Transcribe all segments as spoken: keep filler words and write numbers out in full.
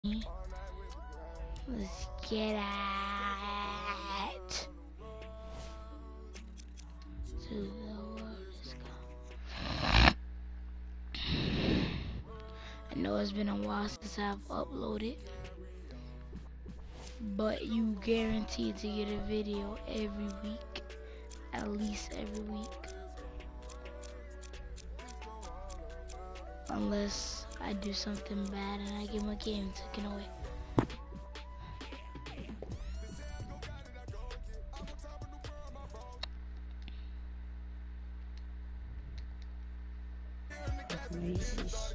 Let's get it. To the world is gone. I know it's been a while since I've uploaded, but you guaranteed to get a video every week, at least every week, unless I do something bad and I get my game taken away. Jesus.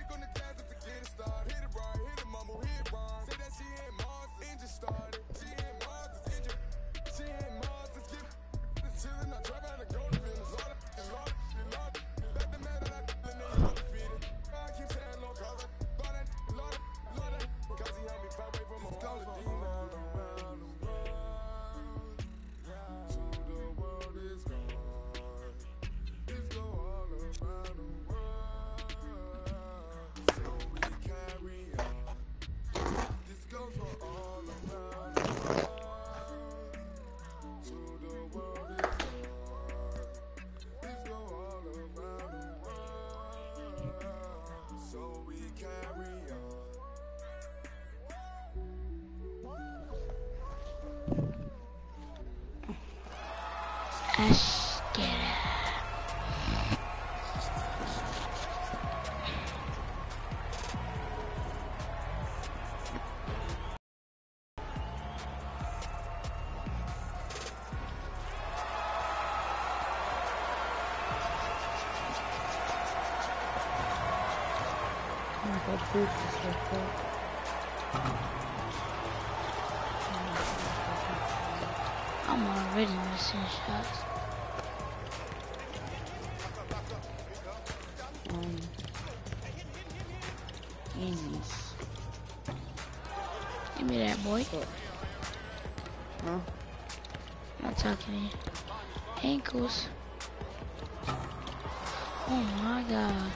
Let's get it. Oh my god, boots is so cool. I'm already missing shots. Um, easies. Give me that, boy. Huh? I'm not talking to you. Ankles. Oh my god.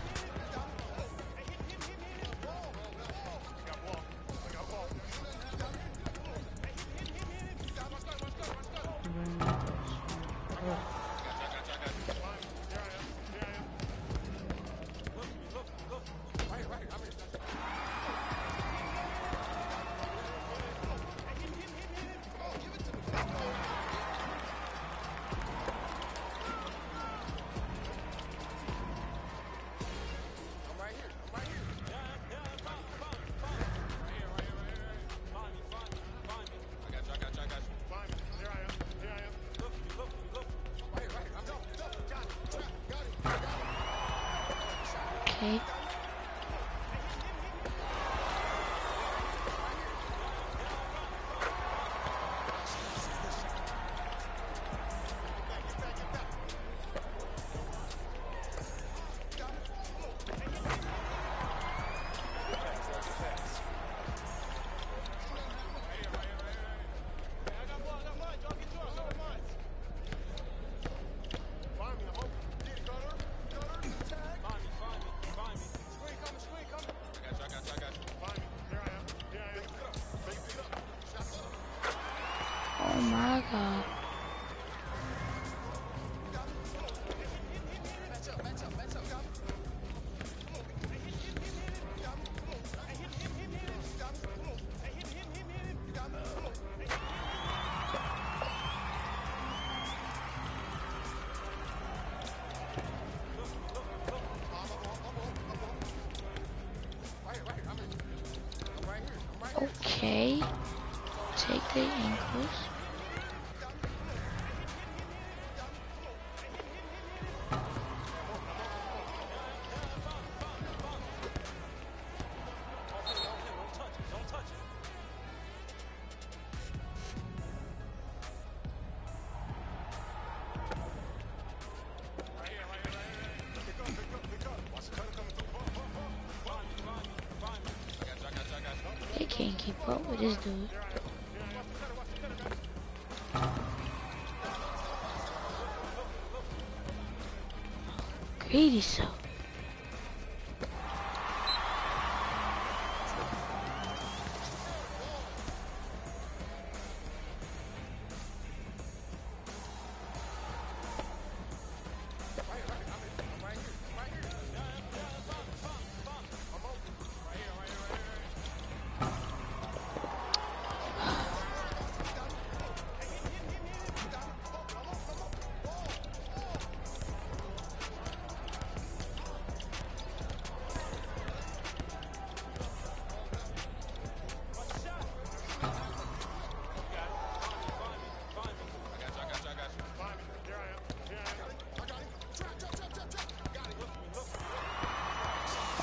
Okay. Oh my god. Okay. Take the ankles. They can't keep up with this dude. Greedy so.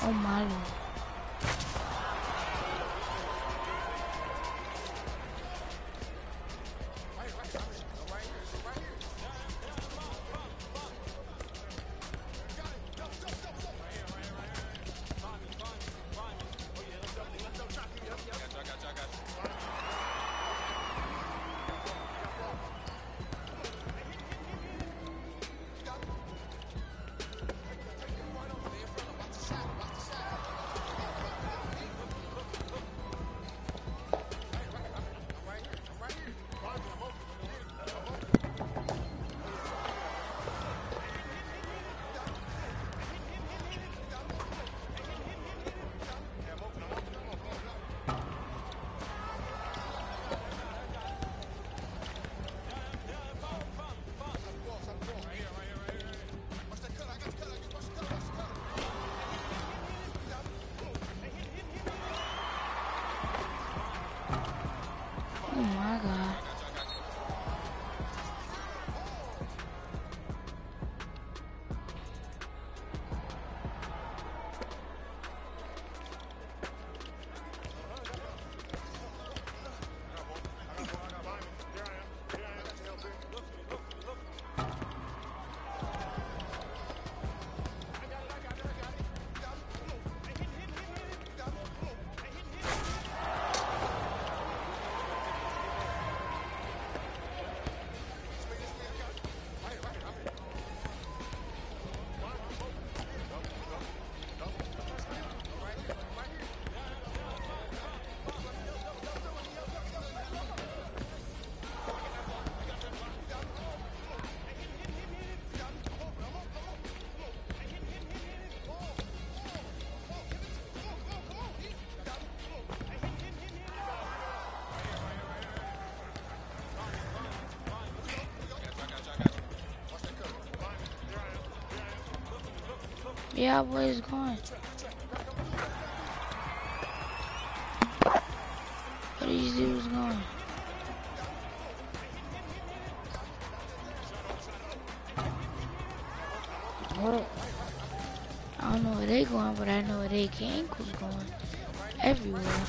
Oh my lord. Oh my god. Yeah, where it's going? Where these dudes going? What? I don't know where they going, but I know where they ankles going. Everywhere.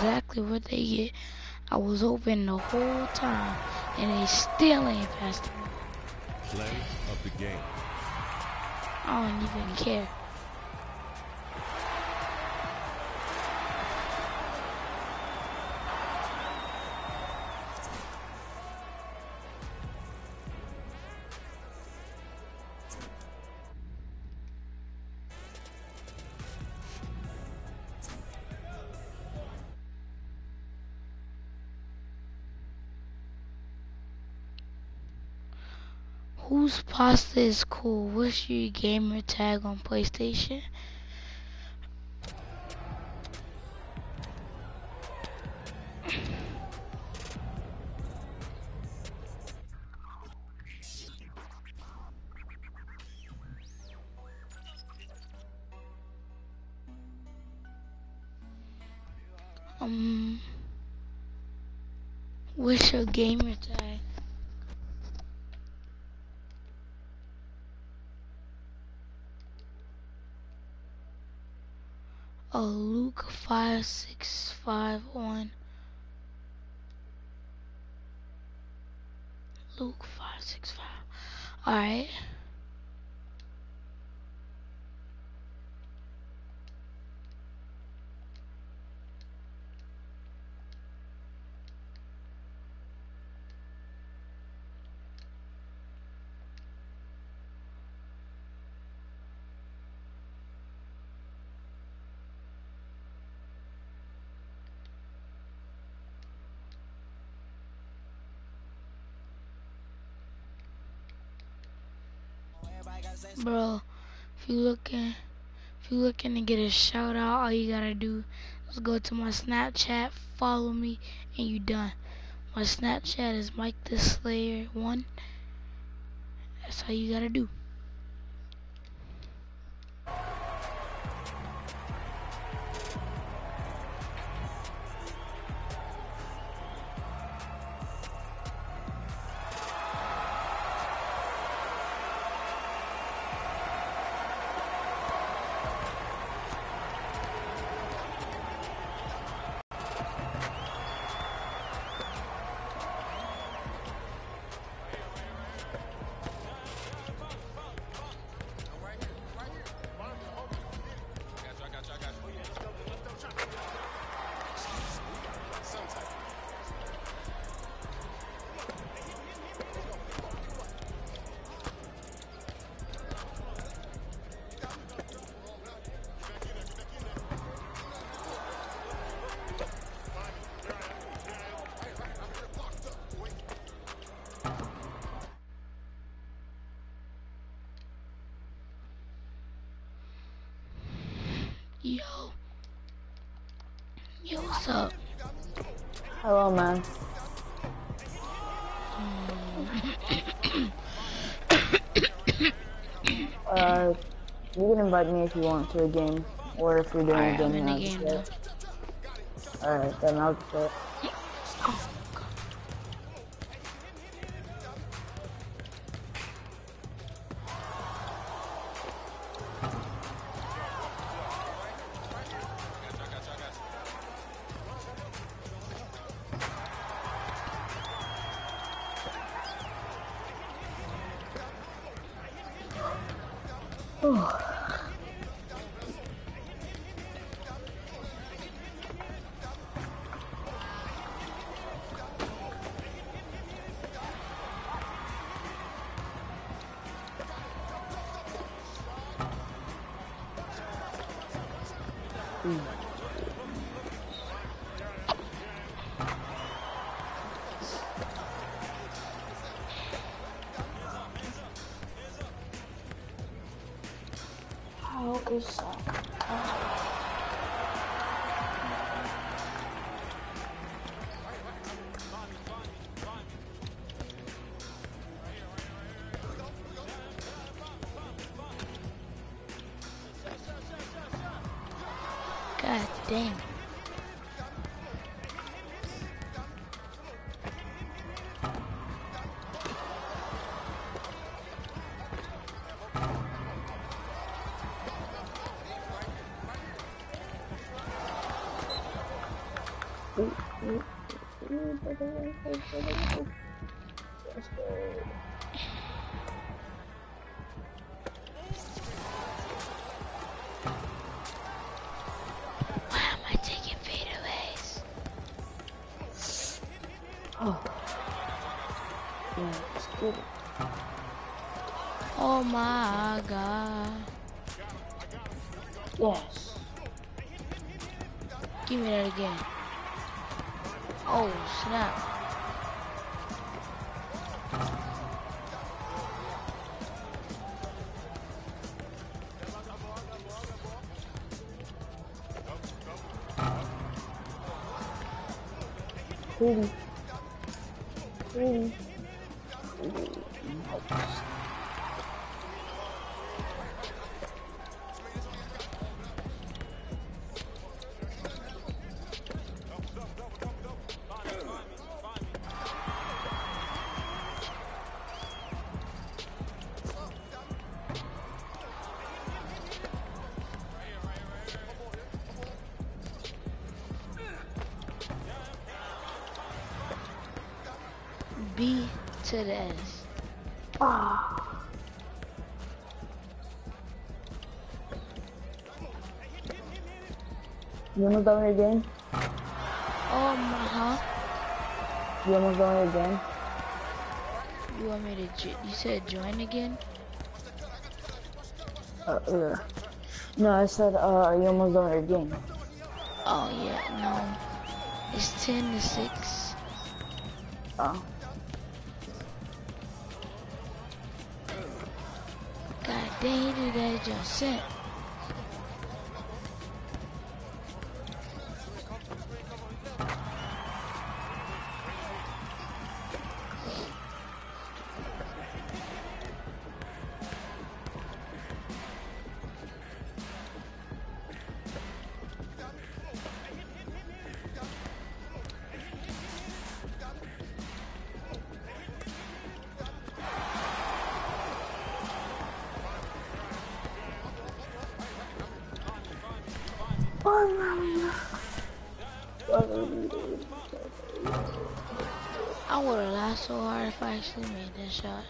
exactly what they get. I was open the whole time, and they still ain't passed the ball. Play of the game. I don't even care. Whose pasta is cool? What's your gamer tag on PlayStation? Um, what's your gamer tag? Oh, Luke five six five one. Luke five six five. All right. Bro, if you looking, if you looking to get a shout out, all you gotta do is go to my Snapchat, follow me, and you done. My Snapchat is Mike the Slayer one. That's all you gotta do. Yo, yo, what's up? Hello, man. Uh, you can invite me if you want to a game, or if you're doing Alright, a I'm game in the now. game Just though. say. Alright, then I'll just say. Oh, How is that? god damn. Why am I taking fadeaways? Oh. Yeah, let's get it. Oh my god. Yes. Give me that again. Oh, snap. Pretty. Pretty. B to the S. Ah. You almost done with your game? Oh my, huh? You almost done with your game? You want me to, jo- you said join again? Uh, yeah. No, I said, uh, are you almost done with your game? Oh yeah, no. It's ten to six. Oh. God dang, he did that just sent. I would have laughed so hard if I actually made that shot.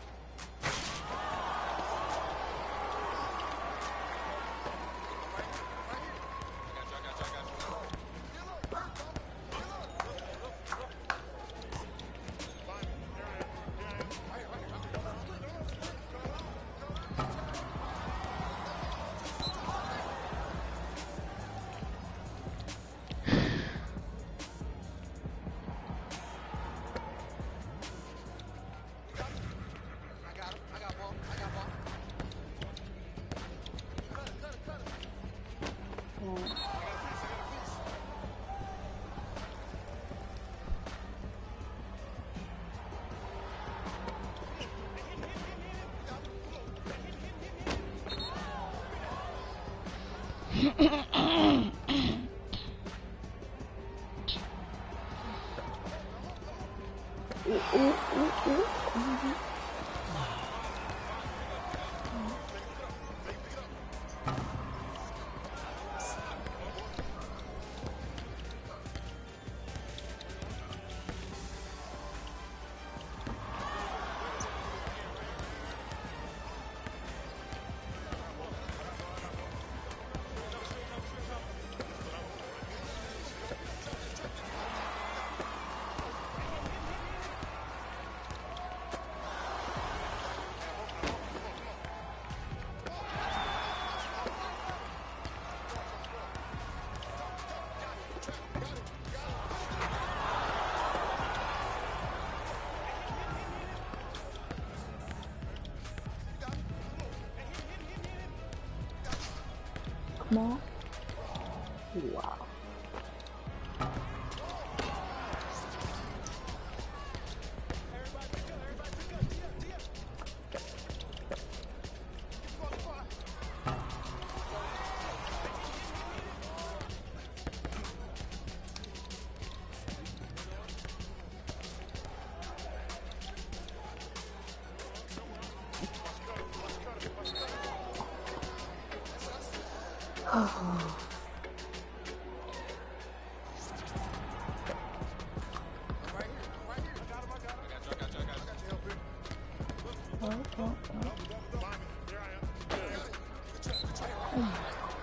Come on. Wow.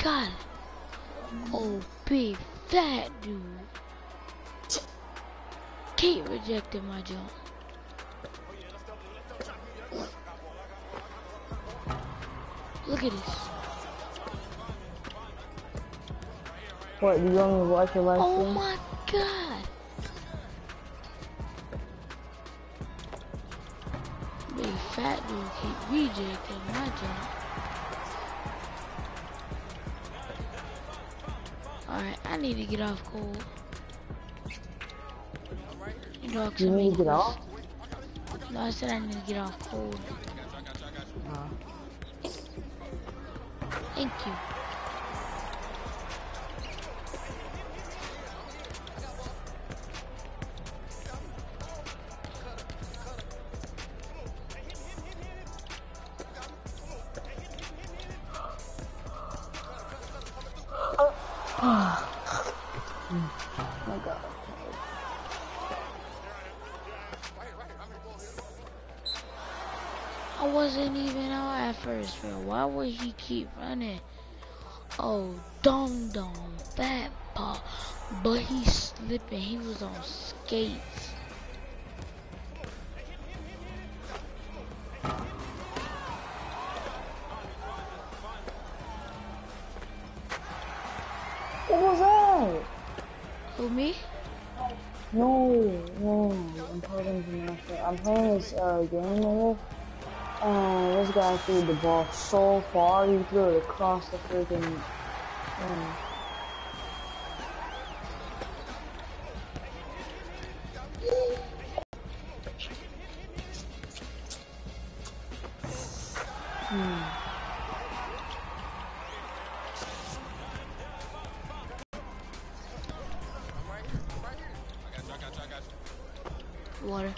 god. Oh, big fat dude. Kate rejected my jump. Look at this. What, do you want me to watch your live Oh stream? my god. Big fat dude keep rejecting my jump. Alright, I need to get off cold. You know, You need to get off? No, I said I need to get off cold. Uh, Thank you. oh my god. I wasn't even out at first, bro. Why would he keep running? Oh, dong dong, fat pop. But he's slipping. He was on skates. What was that? Who, me? No, no, I'm playing Vanessa. I'm playing this uh, game with and this guy threw the ball so far, he threw it across the freaking thing. Hmm. Water.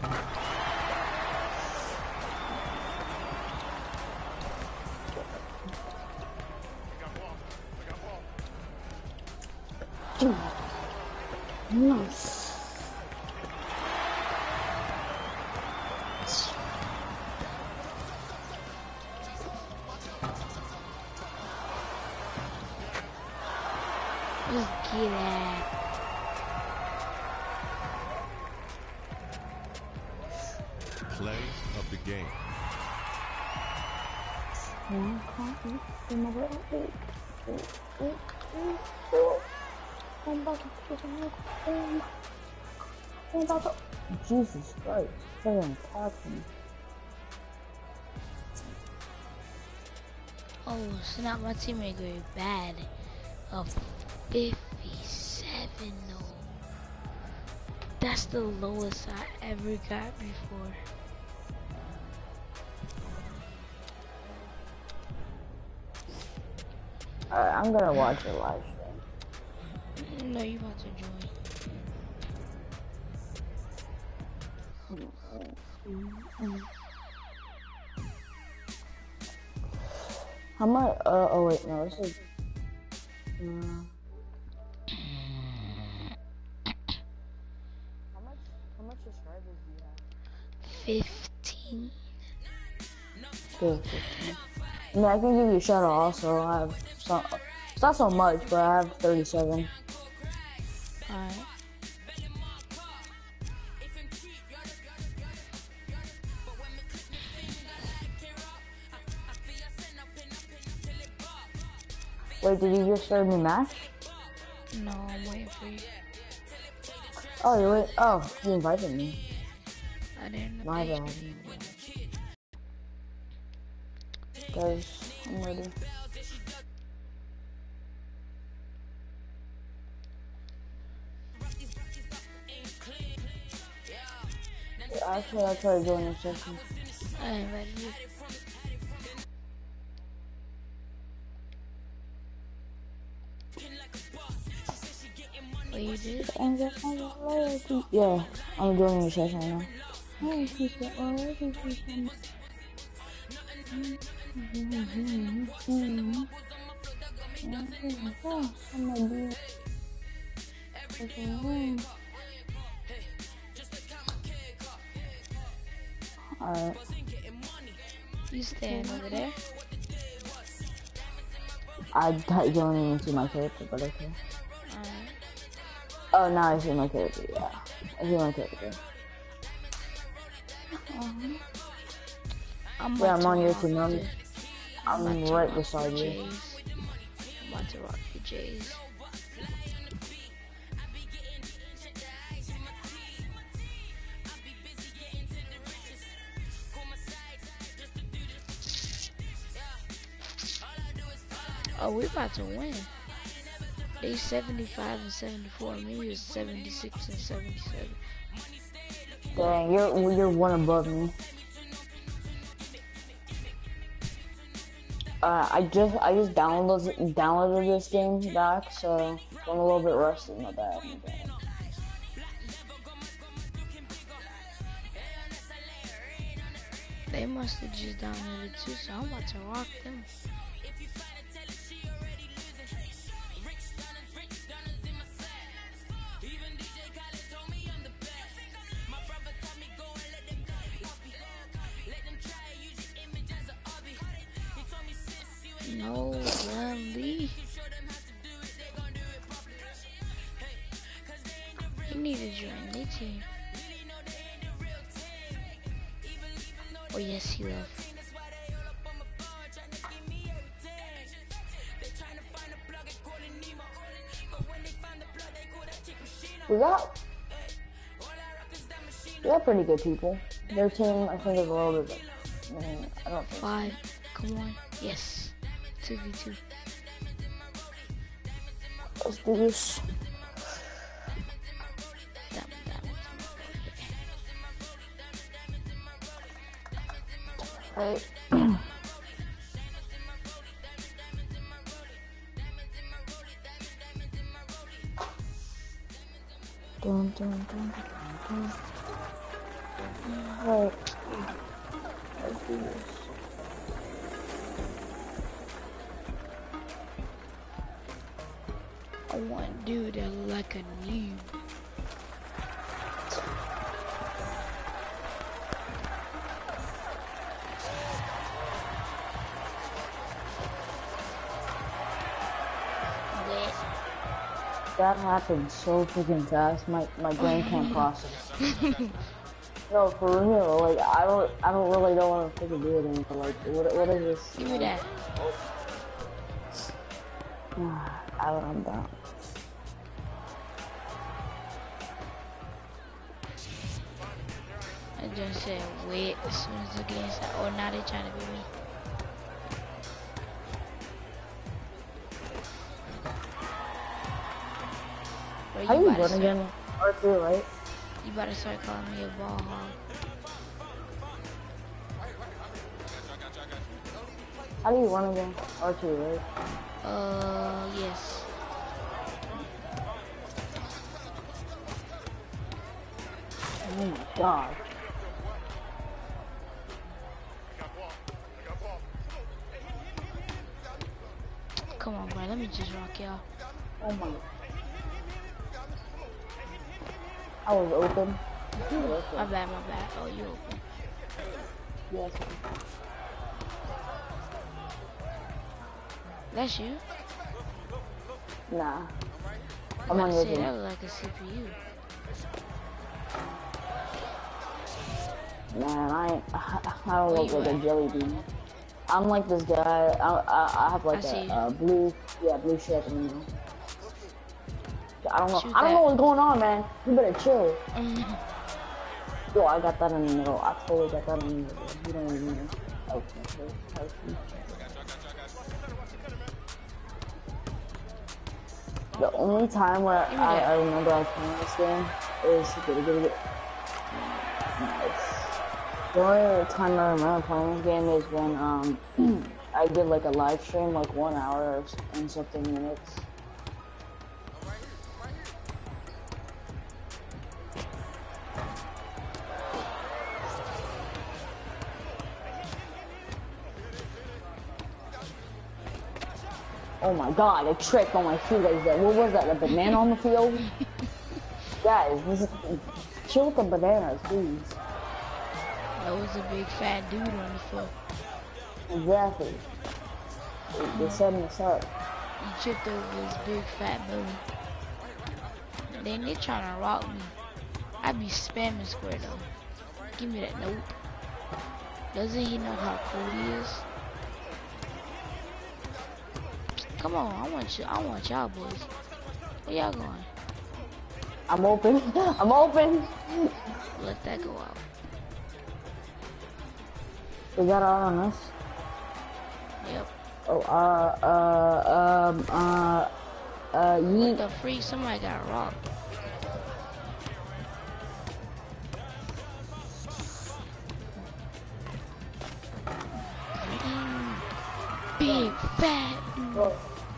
Nice. Let's get it. Play of the game. Jesus Christ, freaking attacked me. Oh, snap, my teammate very bad. A fifty-seven though. That's the lowest I ever got before. Alright, I'm gonna watch your live stream. No, you about to join. How much? Uh, oh wait, no, this is. Uh, how much? How much subscribers do you have? Fifteen. Good, fifteen. I mean, I can give you a shout out also. I have some. It's not so much, but I have thirty-seven. Alright. Wait, did you just start me match? No, I'm waiting for you. Oh, you wait. Oh, you invited me. I didn't. My bad. Guys, I'm ready. Yeah, actually, I'll try to join your session. I invited you. Oh, you did? Yeah, I'm joining your session right now. Alright. You staying over there? I don't even see my character, but okay. Alright. Oh, now I see my character, yeah. I see my character. Um, I'm Yeah, I'm on your rock team. I'm, the- I'm about to right rock beside the you. Jays. I'm about to rock the Jays. Oh, we about to win. They seventy-five and seventy-four. Me is seventy-six and seventy-seven. Dang, you're you're one above me. Uh, I just I just downloaded downloaded this game back, so I'm a little bit rusty. My bad. My bad. They must have just downloaded too, so I'm about to rock them. No, Glenn Lee. He need to join the team. Oh yes, he left. We got we got pretty good people. Their team, I think, is a little bit. I, mean, I don't think. Five. Come on. Yes. two v two. Let's do this. Damn, damn. Right. Dun, dun, dun, dun, dun. Right. Let's do this. I want dude that look like a noob. That happened so freaking fast. My my brain can't process. No, for real. Like I don't I don't really know what I'm freaking doing anymore. Like what what is this? Give me that. I don't I'm down. I just said wait as soon as the game started. Oh, now they trying to beat me. Bro, How you about to run start- again? R two, right? You better start calling me a ball hog. How do you run again? R two, right? Uh, yes. Oh my god. Come on, bro. Let me just rock y'all. Oh my. I was open. My bad, my bad. Oh, you open. Yes. That's you? Nah. I'm I'm on about to your say, team. that was like a C P U. Man, I ain't, I don't Where look you like a at? jelly bean. I'm like this guy. I I, I have like I see a you. uh, blue, yeah, blue shirt. And, I don't know. Shoot I don't that. know what's going on, man. You better chill. Mhm. Yo, I got that in the middle. I totally got that in the middle. You don't even know. Okay, okay, okay. The only time where Give me I, that. I remember I playing this game is get it, get it, get it. Nice. The only time I remember playing this game is when um I did like a live stream, like one hour and something minutes. Oh my god, a trick on my shoelace there. What was that, a banana on the field? Guys, this is, chill with the bananas, please. That was a big fat dude on the field. Exactly. They, they setting us up. tripped over his big fat belly. And then they trying to rock me. I be spamming square though. Give me that. Nope. Doesn't he know how cool he is? Come on, I want you. I want y'all boys. Where y'all going? I'm open. I'm open. Let that go out. Is that all on us? Yep. Oh, uh, uh, um, uh, uh, What yeet. the freak? Somebody got robbed. Mm, big fat. Oh.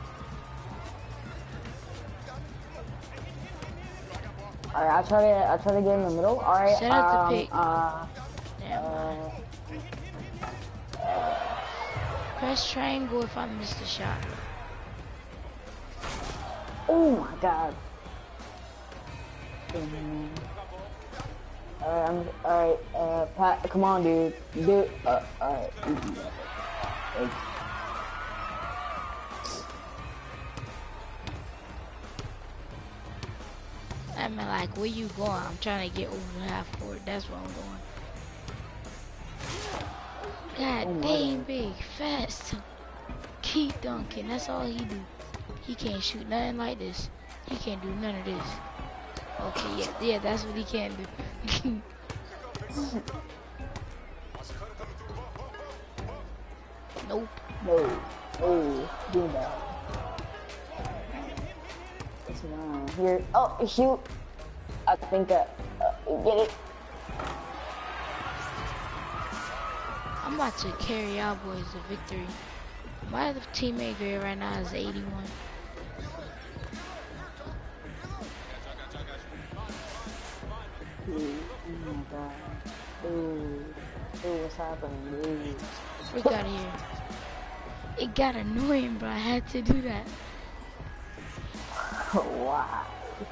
Alright, I'll try to, I'll try to get in the middle. Alright, Set up the um, pick. uh, Never mind. uh, Press triangle if I miss the shot. oh my god. Mm. Alright, I'm, alright, uh, Pat, come on, dude. Dude, uh, alright. I mean, like, where you going? I'm trying to get over half court. That's where I'm going. God Oh my dang, God. big, fast. Keep dunking. That's all he do. He can't shoot nothing like this. He can't do none of this. Okay, yeah, yeah, that's what he can do. Nope. No, oh, do that. It's around here. Oh, shoot. I think that, uh, get it. I'm about to carry y'all boys to victory. My other teammate grade right now is eighty-one. Dude, oh my god. Dude, dude, what's happening, dude? We got here. It got annoying, but I had to do that. Why?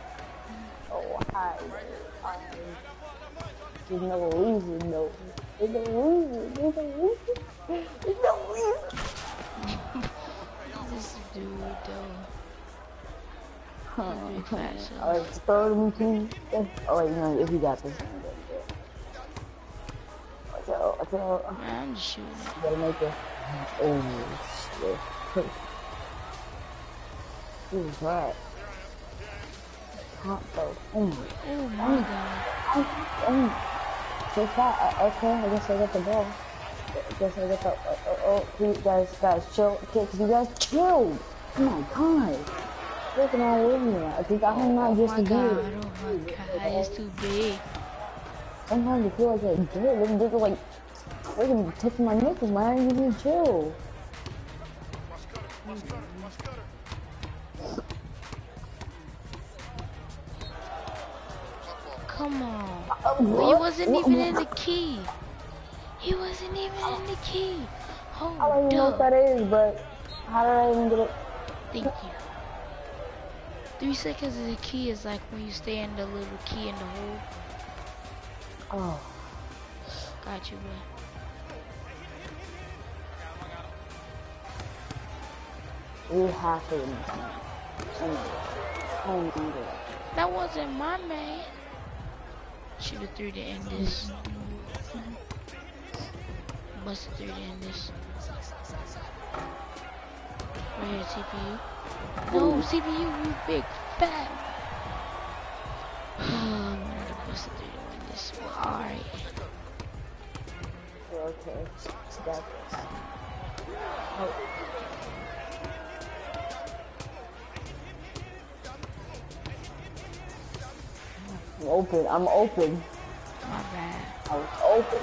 Why? Um, there's no reason, though. There's no reason. There's no reason. There's no reason. This dude, though. Huh. Big fat self. Alright, throw me, please. Oh, wait, no, if you got this. Watch out, watch out. Man, I'm just shooting. You gotta make it. Oh, shit. Who's that? Hot though. Oh my. Oh my god. Oh, oh. So fat. Uh, okay, I guess I got the ball. I guess I got the. Uh, uh, oh, please, guys, guys, chill. Okay, you guys chill. Oh my god. Looking all over me. I think I'm not Oh just my a god. dude. Oh my god. It's too big. Sometimes I feel like a dude. Them niggas like freaking touching my nipples, man. You need to chill. Come on. Uh, He what? wasn't What- even what- in the key. He wasn't even in the key. I don't Hold even know what up. that is, but how did I even get it? Thank you. Three seconds of the key is like when you stay in the little key in the hole. Oh. Got you, boy. You have to win this one. Oh my god. Oh my god. That wasn't my man. Shoot a three to end this. Bust a three to end this. Right here, C P U. No, C P U, you big fat. I'm gonna bust a three to win this. Well, alright. Okay. Got this. Oh. I'm open. I'm open. My bad. I was open.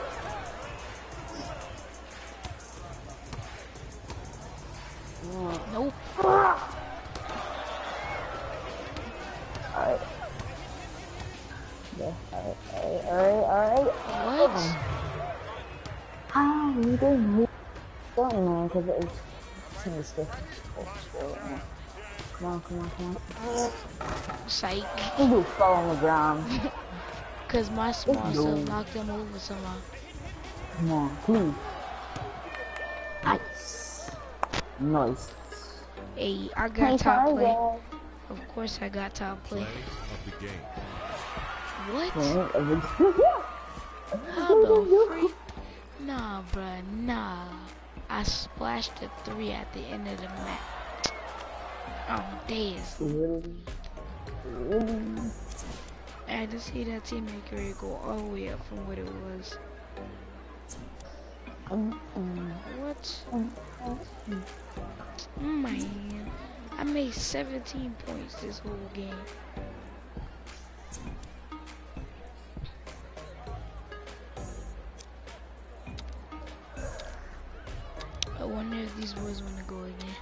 Mm. Nope. Alright. Yeah, alright, alright, alright, alright. What? How are you doing? Don't know, because it's kind of stiff. Come on, come on, come on. Psych. You just fell on the ground. Cause my small No. self knocked him over somehow. Come on, please. Nice. Nice. Hey, I got Hey, top time, play. guys. Of course I got top play. Play of the game. What? Point of the How the freak? Nah, bruh, nah. I splashed a three at the end of the match. I'm dead. Really? Really? I had to see that teammate career go all the way up from what it was. Mm -mm. What? Mm -mm. Man, I made seventeen points this whole game. I wonder if these boys want to go again.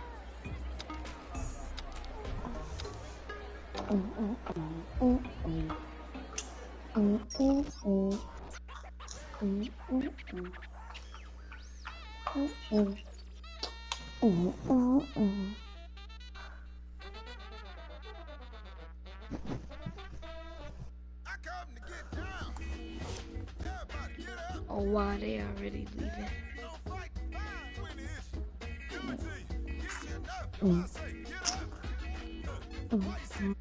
Mm -mm -mm -mm. Mm -mm -mm. Mm -mm -mm. Mm -mm. Mm -mm -mm. Oh wow, they already leaving. Mm. Mm.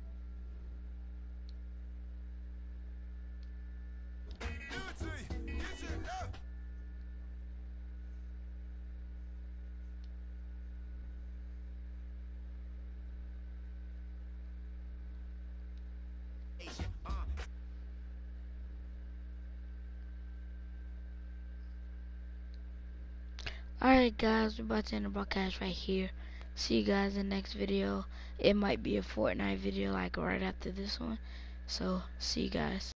Alright guys, we're about to end the broadcast right here. See you guys in the next video. It might be a Fortnite video like right after this one. So, see you guys.